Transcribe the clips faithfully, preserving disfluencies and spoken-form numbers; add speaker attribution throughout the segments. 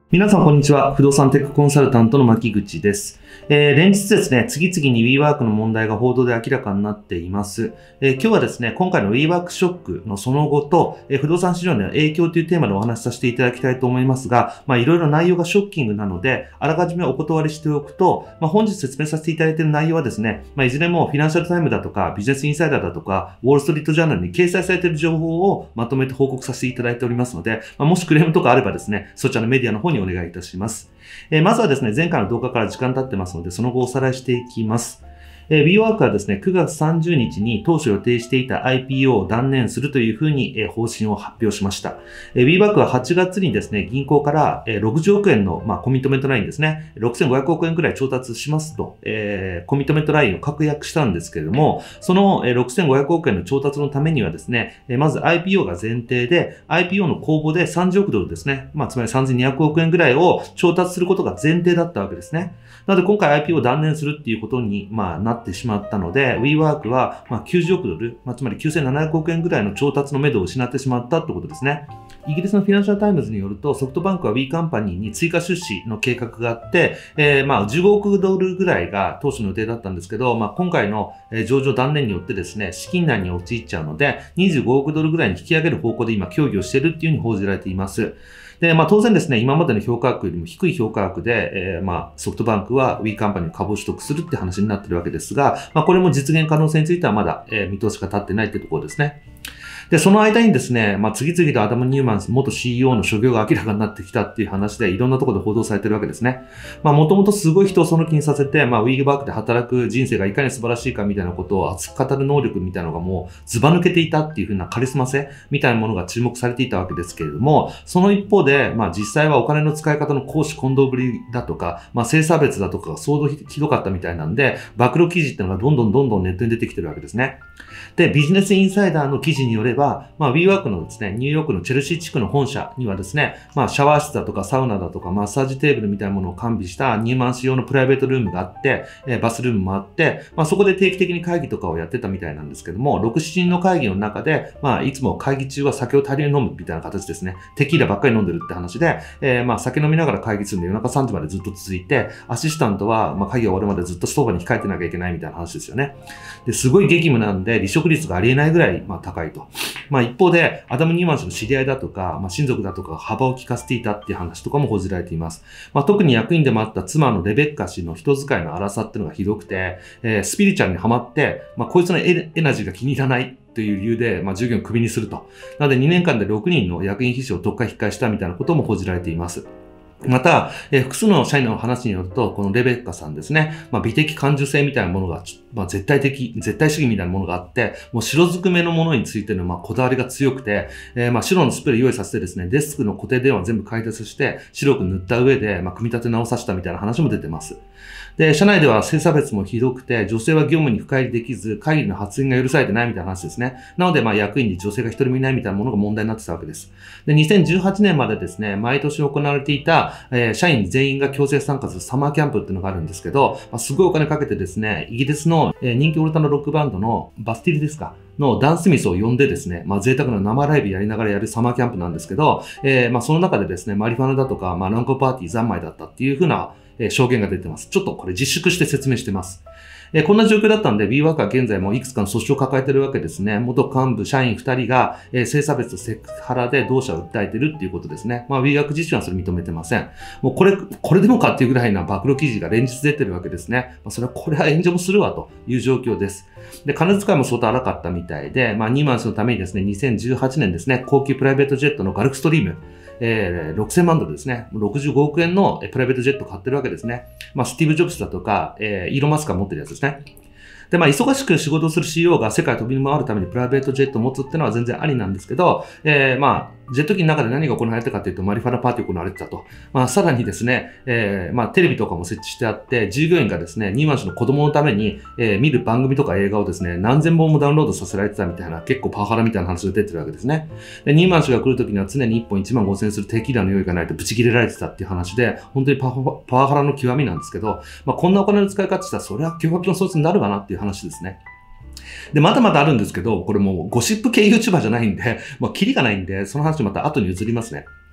Speaker 1: 皆さん、こんにちは。不動産テックコンサルタントの牧口です。えー、連日ですね、次々に WeWork の問題が報道で明らかになっています。えー、今日はですね、今回の WeWork ショックのその後と、えー、不動産市場への影響というテーマでお話しさせていただきたいと思いますが、まあ、いろいろ内容がショッキングなので、あらかじめお断りしておくと、まあ、本日説明させていただいている内容はですね、まあ、いずれもフィナンシャルタイムだとか、ビジネスインサイダーだとか、ウォールストリートジャーナルに掲載されている情報をまとめて報告させていただいておりますので、まあ、もしクレームとかあればですね、そちらのメディアの方にお願いいたします。えー、まずはですね、前回の動画から時間経ってますので、その後おさらいしていきます。えー、WeWork はですね、くがつさんじゅうにちに当初予定していた アイピーオー を断念するというふうに、えー、方針を発表しました。えー、WeWork ははちがつにですね、銀行から、えー、ろくじゅうおくえんの、まあ、コミットメントラインですね、ろくせんごひゃくおくえんくらい調達しますと、えー、コミットメントラインを確約したんですけれども、その、えー、ろくせんごひゃくおくえんの調達のためにはですね、えー、まず アイピーオー が前提で、アイピーオー の公募でさんじゅうおくドルですね、まあ、つまりさんぜんにひゃくおくえんくらいを調達することが前提だったわけですね。なので今回 アイピーオー を断念するっていうことに、まあ、なってしまったので、WeWork は、まあ、きゅうじゅうおくドル、まあ、つまりきゅうせんななひゃくおくえんぐらいの調達の目処を失ってしまったってことですね。イギリスのフィナンシャルタイムズによると、ソフトバンクは We カンパニーに追加出資の計画があって、えー、まあ、じゅうごおくドルぐらいが当初の予定だったんですけど、まあ、今回の上場断念によってですね、資金難に陥っちゃうので、にじゅうごおくドルぐらいに引き上げる方向で今協議をしているっていうふうに報じられています。で、まあ当然ですね、今までの評価額よりも低い評価額で、えー、まあソフトバンクは We カンパニーの株を取得するって話になっているわけですが、まあこれも実現可能性についてはまだ、えー、見通しが立ってないってところですね。で、その間にですね、まあ、次々とアダム・ニューマン元 シーイーオー の所業が明らかになってきたっていう話で、いろんなところで報道されてるわけですね。まあ、もともとすごい人をその気にさせて、まあ、WeWork で働く人生がいかに素晴らしいかみたいなことを熱く語る能力みたいなのがもうずば抜けていたっていう風なカリスマ性みたいなものが注目されていたわけですけれども、その一方で、まあ、実際はお金の使い方の公私混同ぶりだとか、まあ、性差別だとかが相当ひどかったみたいなんで、暴露記事っていうのがどんどんどんどんネットに出てきてるわけですね。で、ビジネスインサイダーの記事によれば、まあ、WeWorkのですね、ニューヨークのチェルシー地区の本社にはですね、まあ、シャワー室だとかサウナだとかマッサージテーブルみたいなものを完備したニューマン氏用のプライベートルームがあって、えー、バスルームもあって、まあ、そこで定期的に会議とかをやってたみたいなんですけども、ろく、しちにんの会議の中で、まあ、いつも会議中は酒を大量に飲むみたいな形ですね。テキーラばっかり飲んでるって話で、えー、まあ、酒飲みながら会議するんで夜中さんじまでずっと続いて、アシスタントは、まあ、会議が終わるまでずっとそばに控えてなきゃいけないみたいな話ですよね。で、すごい激務なんで、離職率がありえないぐらい、まあ、高いと。まあ、一方で、アダム・ニューマン氏の知り合いだとか、まあ、親族だとか幅を利かせていたっていう話とかも報じられています。まあ、特に役員でもあった妻のレベッカ氏の人使いの荒さっていうのがひどくて、えー、スピリチュアルにハマって、まあ、こいつのエナジーが気に入らないという理由で、まあ、従業員をクビにすると。なのでにねんかんでろくにんの役員秘書を特化引っ換えしたみたいなことも報じられています。また、えー、複数の社員の話によると、このレベッカさんですね、まあ、美的感受性みたいなものが、まあ、絶対的、絶対主義みたいなものがあって、もう白ずくめのものについての、まあ、こだわりが強くて、えー、まあ、白のスプレー用意させてですね、デスクの固定電話全部解説して、白く塗った上で、まあ、組み立て直させたみたいな話も出てます。で、社内では性差別もひどくて、女性は業務に深入りできず、会議の発言が許されてないみたいな話ですね。なので、まあ、役員に女性が一人もいないみたいなものが問題になってたわけです。で、にせんじゅうはちねんまでですね、毎年行われていた、えー、社員全員が強制参加するサマーキャンプっていうのがあるんですけど、まあ、すごいお金かけてですね、イギリスの、えー、人気オルタナロックバンドのバスティルですかのダンスミスを呼んでですね、まあ贅沢な生ライブやりながらやるサマーキャンプなんですけど、えー、まあその中でですね、マリファナだとか、まあ乱交パーティー三昧だったっていう風な証言が出てます。ちょっとこれ自粛して説明してます。えー、こんな状況だったんで、WeWork は現在もいくつかの訴訟を抱えているわけですね。元幹部、社員ふたりが、えー、性差別とセクハラで同社を訴えているっていうことですね。まあ WeWork 自身はそれ認めてません。もうこれ、これでもかっていうぐらいな暴露記事が連日出てるわけですね。まあそれは、これは炎上もするわという状況です。で、金遣いも相当荒かったみたいで、まあニーマン氏のためにですね、にせんじゅうはちねんですね、高級プライベートジェットのガルクストリーム、えー、ろくせんまんドルですね。ろくじゅうごおくえんのプライベートジェットを買ってるわけですね。まあ、スティーブ・ジョブズだとか、えー、イーロン・マスクが持ってるやつですね。で、まあ、忙しく仕事をする シーイーオー が世界を飛び回るためにプライベートジェットを持つっていうのは全然ありなんですけど、えー、まあ、ジェット機の中で何が行われてたかというと、マリファナパーティーが行われてたと。まあ、さらにですね、えー、まあ、テレビとかも設置してあって、従業員がですね、ニーマン氏の子供のために、えー、見る番組とか映画をですね、何千本もダウンロードさせられてたみたいな、結構パワハラみたいな話が出てるわけですね。で、ニーマン氏が来るときには常にいっぽんいちまんごせんえんするテキーラの用意がないとブチ切れられてたっていう話で、本当にパワ、パワハラの極みなんですけど、まあ、こんなお金の使い方したら、それは脅迫の措置になるかなっていう話ですね。で、まだまだあるんですけど、これもうゴシップ系 YouTuber じゃないんで、まあ、キリがないんで、その話また後に移りますね。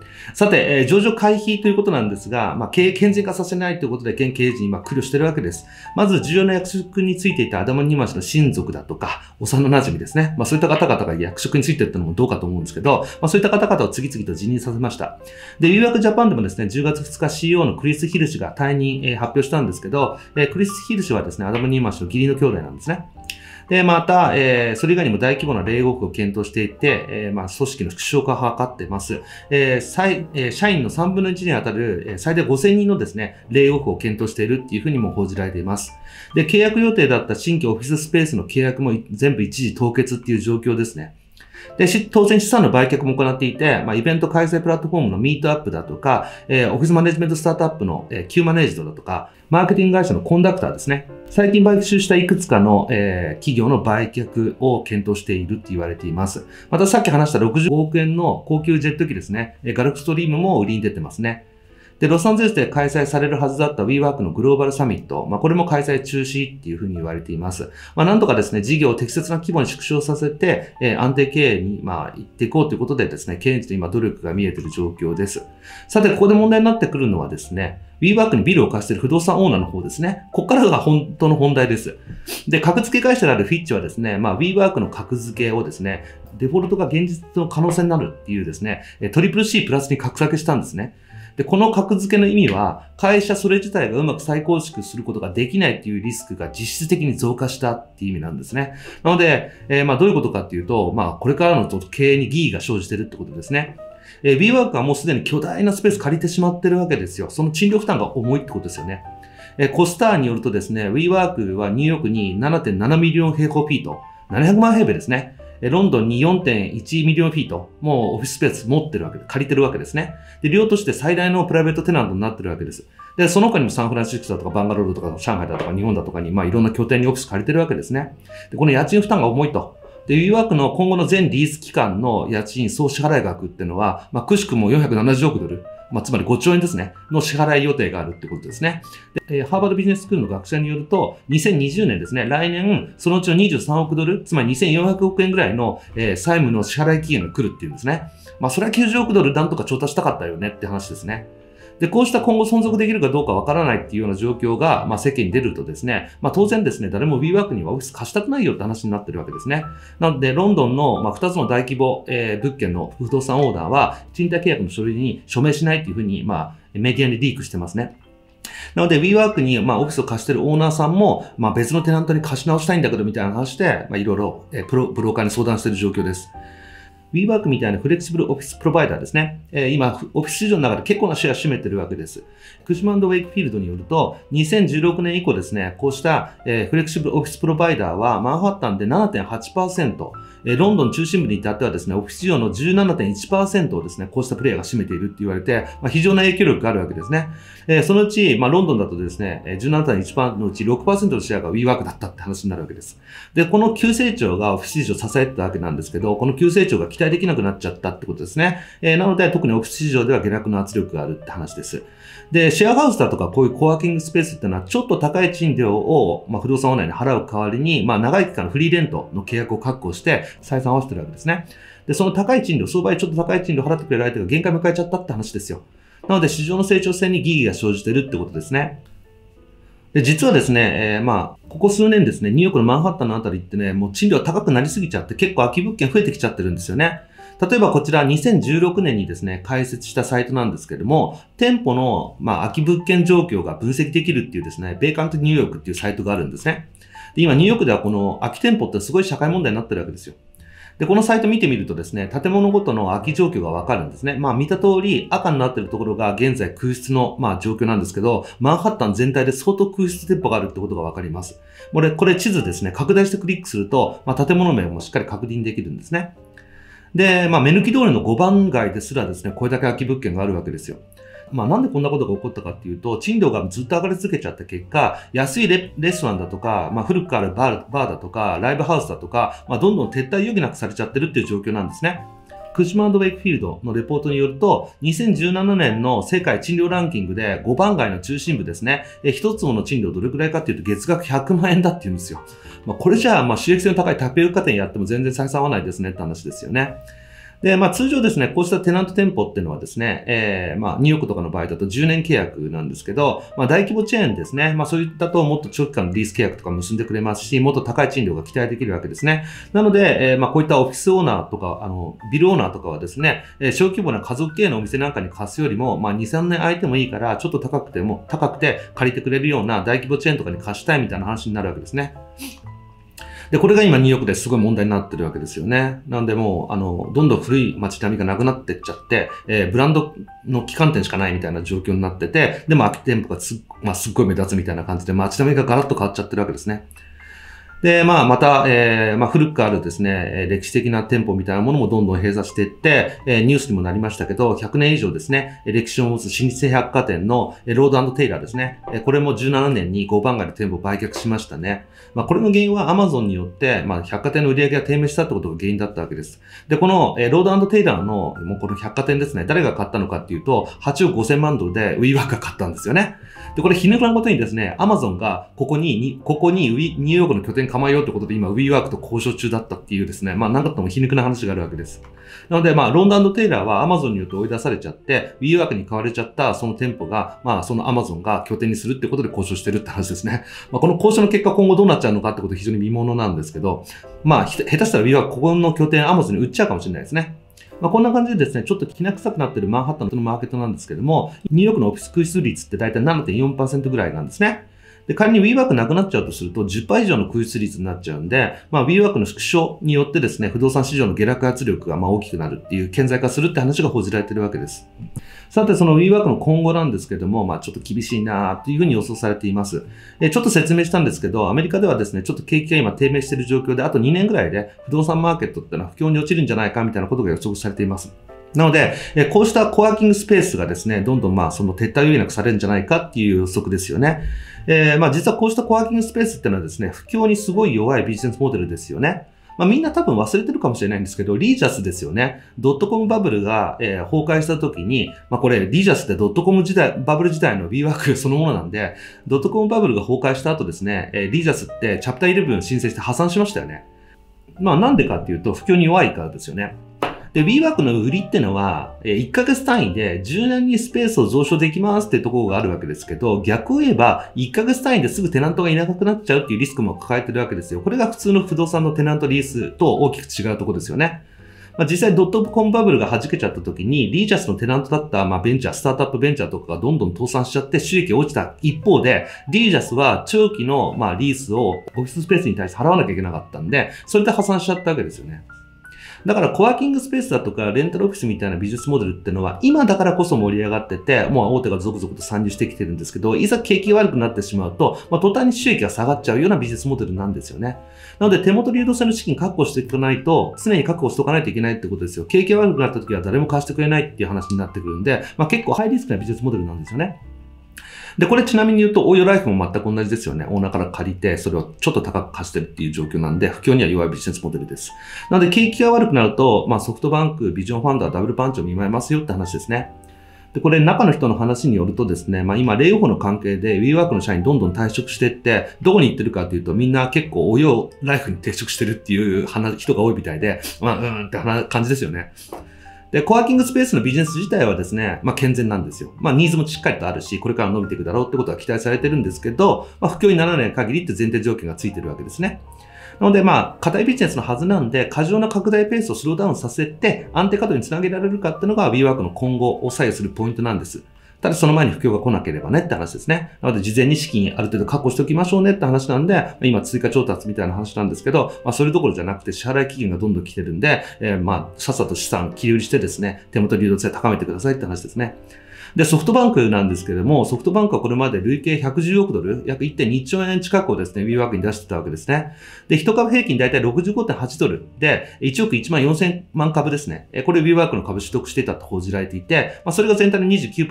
Speaker 1: さて、えー、上場回避ということなんですが、まあ、経営健全化させないということで、現経営陣に今苦慮しているわけです。まず、重要な役職についていたアダム・ニューマン氏の親族だとか、幼馴染ですね。まあ、そういった方々が役職についているのもどうかと思うんですけど、まあ、そういった方々を次々と辞任させました。で、ウィーワークジャパンでもですね、じゅうがつふつか シーイーオー のクリス・ヒル氏が退任、えー、発表したんですけど、えー、クリス・ヒル氏はですね、アダム・ニューマン氏の義理の兄弟なんですね。で、また、えー、それ以外にも大規模なレイオフを検討していて、えー、まあ、組織の縮小化を図っています。えー最えー、社員のさんぶんのいちにあたる、えー、最大ごせんにんのですね、レイオフを検討しているっていうふうにも報じられています。で、契約予定だった新規オフィススペースの契約も全部一時凍結っていう状況ですね。で、当然資産の売却も行っていて、まあ、イベント開催プラットフォームのミートアップだとか、えー、オフィスマネジメントスタートアップの、えー、Q マネージドだとか、マーケティング会社のコンダクターですね。最近買収したいくつかの、えー、企業の売却を検討しているって言われています。またさっき話したろくじゅうごおくえんの高級ジェット機ですね。ガルフストリームも売りに出てますね。で、ロサンゼルスで開催されるはずだった WeWork のグローバルサミット。まあ、これも開催中止っていうふうに言われています。まあ、なんとかですね、事業を適切な規模に縮小させて、えー、安定経営に、まあ、行っていこうということでですね、経営陣の今努力が見えている状況です。さて、ここで問題になってくるのはですね、WeWork にビルを貸している不動産オーナーの方ですね。ここからが本当の本題です。で、格付け会社であるフィッチはですね、まあ、WeWork の格付けをですね、デフォルトが現実の可能性になるっていうですね、トリプル C プラスに格下げしたんですね。で、この格付けの意味は、会社それ自体がうまく再構築することができないっていうリスクが実質的に増加したっていう意味なんですね。なので、えー、まあどういうことかっていうと、まあこれからの経営に疑義が生じてるってことですね。えー、WeWork はもうすでに巨大なスペース借りてしまってるわけですよ。その賃料負担が重いってことですよね。えー、コスターによるとですね、WeWork はニューヨークに ななてんななミリオン平方フィート、ななひゃくまん平米ですね。ロンドンに よんてんいちミリオンフィート、もうオフィススペース持ってるわけで、借りてるわけですね。で、量として最大のプライベートテナントになってるわけです。で、その他にもサンフランシスコだとかバンガロールとか上海だとか日本だとかに、まあいろんな拠点にオフィス借りてるわけですね。で、この家賃負担が重いと。で、WeWork の今後の全リース期間の家賃総支払い額っていうのは、まあ、くしくもよんひゃくななじゅうおくドル。まあ、つまりごちょうえんですね。の支払い予定があるってことですね。で、えー、ハーバードビジネススクールの学者によると、にせんにじゅうねんですね、来年、そのうちのにじゅうさんおくドル、つまりにせんよんひゃくおくえんぐらいの、えー、債務の支払い期限が来るっていうんですね。まあ、それはきゅうじゅうおくドルなんとか調達したかったよねって話ですね。で、こうした今後存続できるかどうかわからないっていうような状況が、まあ、世間に出るとですね、まあ、当然ですね、誰も WeWork にはオフィス貸したくないよって話になってるわけですね。なので、ロンドンの、まあ、ふたつの大規模、えー、物件の不動産オーナーは、賃貸契約の書類に署名しないっていうふうに、まあ、メディアにリークしてますね。なので、WeWork に、まあ、オフィスを貸してるオーナーさんも、まあ、別のテナントに貸し直したいんだけど、みたいな話で、まあ、いろいろ、えー、プロ、ブローカーに相談している状況です。WeWork みたいなフレキシブルオフィスプロバイダーですね。えー、今、オフィス市場の中で結構なシェアを占めてるわけです。クシマンド・ウェイクフィールドによると、にせんじゅうろくねん以降ですね、こうした、えー、フレキシブルオフィスプロバイダーはマンハッタンで ななてんはちパーセント、えー、ロンドン中心部に至ってはですね、オフィス市場の じゅうななてんいちパーセント をですね、こうしたプレイヤーが占めているって言われて、まあ、非常な影響力があるわけですね。えー、そのうち、まあ、ロンドンだとですね、じゅうななてんいちパーセント のうち ろくパーセント のシェアが WeWork だったって話になるわけです。で、この急成長がオフィス市場を支えてたわけなんですけど、この急成長が期待できなくなっちゃったってことですね。えー、なので、特にオフィス市場では下落の圧力があるって話です。で、シェアハウスだとかこういうコワーキングスペースっていうのはちょっと高い賃料を、まあ、不動産オーナーに払う代わりに、まあ、長い期間のフリーレントの契約を確保して採算を合わせてるわけですね。で、その高い賃料、相場にちょっと高い賃料を払ってくれる相手が限界を迎えちゃったって話ですよ。なので、市場の成長性に疑義が生じてるってことですね。で、実はですね、えー、まあ、ここ数年ですね、ニューヨークのマンハッタンのあたりってね、もう賃料高くなりすぎちゃって結構空き物件増えてきちゃってるんですよね。例えばこちらにせんじゅうろくねんにですね、開設したサイトなんですけれども、店舗の、まあ、空き物件状況が分析できるっていうですね、ベーカントニューヨークっていうサイトがあるんですね。で、今ニューヨークではこの空き店舗ってすごい社会問題になってるわけですよ。で、このサイト見てみるとですね、建物ごとの空き状況がわかるんですね。まあ見た通り赤になってるところが現在空室の、まあ、状況なんですけど、マンハッタン全体で相当空室店舗があるってことがわかります。これ、これ地図ですね、拡大してクリックすると、まあ、建物名もしっかり確認できるんですね。で、まあ、目抜き通りのごばん街ですらですね、これだけ空き物件があるわけですよ。まあ、なんでこんなことが起こったかっていうと、賃料がずっと上がり続けちゃった結果、安い レ, レストランだとか、まあ、古くあるバー、バーだとか、ライブハウスだとか、まあ、どんどん撤退余儀なくされちゃってるっていう状況なんですね。クシマンド・ウェイクフィールドのレポートによると、にせんじゅうななねんの世界賃料ランキングでごばん街の中心部ですね、え一つもの賃料どれくらいかっていうと月額ひゃくまんえんだっていうんですよ。まあ、これじゃあ、まあ収益性の高いタピオカ店やっても全然採算合わないですねって話ですよね。 で、まあ通常ですね、こうしたテナント店舗っていうのはですね、えー、まあニューヨークとかの場合だとじゅうねん契約なんですけど、まあ大規模チェーンですね、まあそういったともっと長期間のリース契約とか結んでくれますし、もっと高い賃料が期待できるわけですね。なので、えー、まあこういったオフィスオーナーとか、あの、ビルオーナーとかはですね、えー、小規模な家族経営のお店なんかに貸すよりも、まあに、さんねん空いてもいいから、ちょっと高くても、高くて借りてくれるような大規模チェーンとかに貸したいみたいな話になるわけですね。で、これが今ニューヨークですごい問題になってるわけですよね。なんでもう、あの、どんどん古い街並みがなくなってっちゃって、えー、ブランドの旗艦店しかないみたいな状況になってて、でも空き店舗がすっ、まあ、すっごい目立つみたいな感じで街並みがガラッと変わっちゃってるわけですね。で、まあ、また、えー、まあ、古くあるですね、歴史的な店舗みたいなものもどんどん閉鎖していって、えー、ニュースにもなりましたけど、ひゃくねん以上ですね、歴史を持つ老舗百貨店のロード&テイラーですね。これもじゅうななねんにごばん街で店舗を売却しましたね。まあ、これの原因は Amazon によって、まあ、百貨店の売り上げが低迷したってことが原因だったわけです。で、この、えー、ロード&テイラーの、もうこの百貨店ですね、誰が買ったのかっていうと、はちおくごせんまんドルで WeWork が買ったんですよね。で、これ、皮抜くなことにですね、Amazon がここに、にここにニューヨークの拠点構えようってことで今、WeWork と交渉中だったっていうですね、まあ、なんかとも皮肉な話があるわけです。なので、まあ、ロンドン&テイラーは Amazon によって追い出されちゃって、WeWork に買われちゃったその店舗が、まあ、その Amazon が拠点にするってことで交渉してるって話ですね。まあ、この交渉の結果、今後どうなっちゃうのかってことは非常に見ものなんですけど、まあ、下手したら WeWork ここの拠点 Amazon に売っちゃうかもしれないですね。まあ、こんな感じでですね、ちょっときな臭くなってるマンハッタンのマーケットなんですけども、ニューヨークのオフィス空室率って大体 ななてんよんパーセント ぐらいなんですね。で、仮に WeWork なくなっちゃうとすると じゅっパーセント 以上の空室率になっちゃうんで、まあ WeWork の縮小によってですね、不動産市場の下落圧力がまあ大きくなるっていう、顕在化するって話が報じられているわけです。さて、その WeWork の今後なんですけども、まあちょっと厳しいなというふうに予想されています。えちょっと説明したんですけど、アメリカではですね、ちょっと景気が今低迷している状況で、あとにねんぐらいで不動産マーケットってのは不況に落ちるんじゃないかみたいなことが予測されています。なので、こうしたコワーキングスペースがですね、どんどんまあその撤退を余儀なくされるんじゃないかっていう予測ですよね。えー、まあ実はこうしたコワーキングスペースっていうのはですね、不況にすごい弱いビジネスモデルですよね。まあみんな多分忘れてるかもしれないんですけど、リージャスですよね。ドットコムバブルが、えー、崩壊した時に、まあこれ、リージャスってドットコム時代、バブル時代の WeWork そのものなんで、ドットコムバブルが崩壊した後ですね、えー、リージャスってチャプターじゅういち申請して破産しましたよね。まあなんでかっていうと、不況に弱いからですよね。で、WeWork の売りってのは、いっかげつ単位で柔軟にスペースを増床できますってところがあるわけですけど、逆を言えば、いっかげつ単位ですぐテナントがいなくなっちゃうっていうリスクも抱えてるわけですよ。これが普通の不動産のテナントリースと大きく違うところですよね。まあ、実際ドットコムバブルが弾けちゃった時に、リージャスのテナントだったまあベンチャー、スタートアップベンチャーとかがどんどん倒産しちゃって収益が落ちた一方で、リージャスは長期のまあリースをオフィススペースに対して払わなきゃいけなかったんで、それで破産しちゃったわけですよね。だからコワーキングスペースだとかレンタルオフィスみたいなビジネスモデルっていうのは今だからこそ盛り上がってて、もう大手が続々と参入してきてるんですけど、いざ景気が悪くなってしまうと、まあ、途端に収益が下がっちゃうようなビジネスモデルなんですよね。なので手元流動性の資金確保していかないと、常に確保しておかないといけないってことですよ。景気が悪くなった時は誰も貸してくれないっていう話になってくるんで、まあ、結構ハイリスクなビジネスモデルなんですよね。で、これちなみに言うと、オーヨーライフも全く同じですよね。オーナーから借りて、それをちょっと高く貸してるっていう状況なんで、不況には弱いビジネスモデルです。なので、景気が悪くなると、まあソフトバンク、ビジョンファンドはダブルパンチを見舞いますよって話ですね。で、これ中の人の話によるとですね、まあ今、レイオフの関係で WeWork の社員どんどん退職していって、どこに行ってるかというと、みんな結構オーヨーライフに転職してるっていう人が多いみたいで、まあ、うーんって感じですよね。で、コワーキングスペースのビジネス自体はですね、まあ健全なんですよ。まあニーズもしっかりとあるし、これから伸びていくだろうってことが期待されてるんですけど、まあ不況にならない限りって前提条件がついてるわけですね。なのでまあ、課題ビジネスのはずなんで、過剰な拡大ペースをスローダウンさせて、安定稼働につなげられるかっていうのが WeWork の今後を左右するポイントなんです。ただその前に不況が来なければねって話ですね。なので事前に資金ある程度確保しておきましょうねって話なんで、今追加調達みたいな話なんですけど、まあそれどころじゃなくて支払い期限がどんどん来てるんで、えー、まあさっさと資産切り売りしてですね、手元流動性高めてくださいって話ですね。で、ソフトバンクなんですけれども、ソフトバンクはこれまで累計ひゃくじゅうおくドル、約 いってんにちょうえん近くをですね、WeWork に出してたわけですね。で、一株平均だいたい ろくじゅうごてんはちドルで、いちおくいちまんよんせんまん株ですね。これ WeWork の株取得していたと報じられていて、まあそれが全体の にじゅうきゅうパーセント な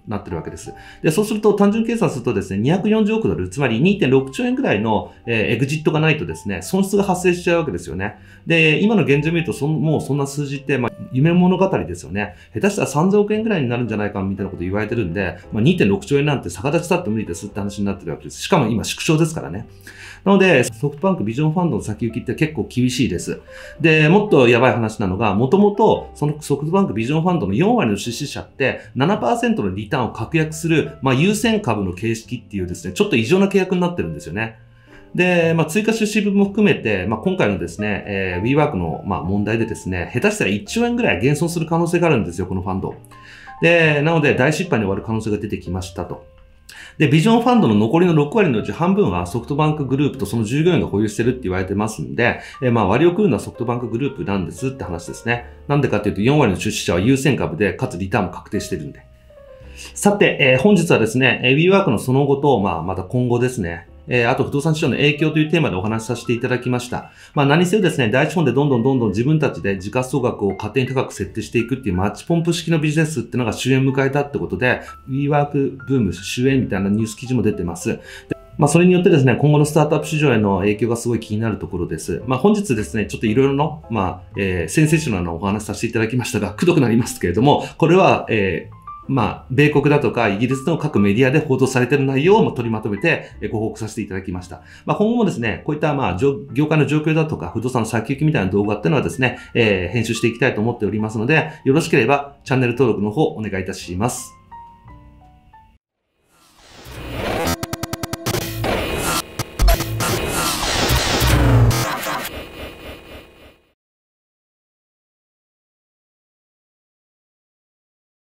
Speaker 1: なってるわけです。で、そうすると単純計算するとですね、にひゃくよんじゅうおくドル、つまり にてんろくちょうえんぐらいの、えー、エグジットがないとですね、損失が発生しちゃうわけですよね。で、今の現状を見るとそ、もうそんな数字って、まあ、夢物語ですよね。下手したらさんぜんおくえんぐらいになるんじゃないかみたいなこと言われてるんで、まあ、にてんろくちょうえんなんて逆立ちだって無理ですって話になってるわけです。しかも今縮小ですからね。なので、ソフトバンクビジョンファンドの先行きって結構厳しいです。で、もっとやばい話なのが、もともとそのソフトバンクビジョンファンドのよんわりの出資者ってななパーセントのリターンを確約する、まあ、優先株の形式っていうですね、ちょっと異常な契約になってるんですよね。で、まあ、追加出資分も含めて、まあ、今回のですね、えー、WeWork の、まあ、問題でですね、下手したらいっちょうえんぐらい減損する可能性があるんですよ、このファンド。で、なので大失敗に終わる可能性が出てきましたと。で、ビジョンファンドの残りのろくわりのうち半分はソフトバンクグループとその従業員が保有してるって言われてますんで、えー、まあ割を食うのはソフトバンクグループなんですって話ですね。なんでかっていうとよんわりの出資者は優先株で、かつリターンも確定してるんで。さて、えー、本日はですね、WeWork のその後と、まあまた今後ですね、えー、あと不動産市場の影響というテーマでお話しさせていただきました。まあ何せよですね、第一フォンでどんどんどんどん自分たちで時価総額を勝手に高く設定していくっていうマッチポンプ式のビジネスっていうのが終焉迎えたってことで、WeWork ブーム終焉みたいなニュース記事も出てます。まあ、それによってですね、今後のスタートアップ市場への影響がすごい気になるところです。まあ、本日ですね、ちょっといろいろな、まあ、えー、センセーショナルなお話しさせていただきましたが、くどくなりますけれども、これは、えーまあ、米国だとかイギリスの各メディアで報道されている内容を取りまとめてご報告させていただきました。まあ、今後もですね、こういったまあ、業界の状況だとか不動産の先行きみたいな動画っていうのはですね、えー、編集していきたいと思っておりますので、よろしければチャンネル登録の方お願いいたします。